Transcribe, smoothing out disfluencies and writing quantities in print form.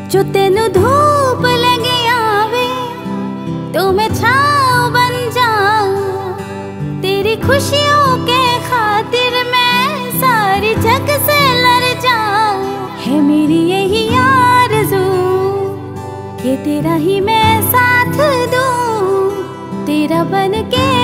जो तेनू धूप लगे आवे तो मैं छाँव बन जाऊं। तेरी खुशियों के खातिर मैं सारी जग से लड़ जाऊं। है मेरी यही आरज़ू कि तेरा ही मैं साथ दूं, तेरा बन के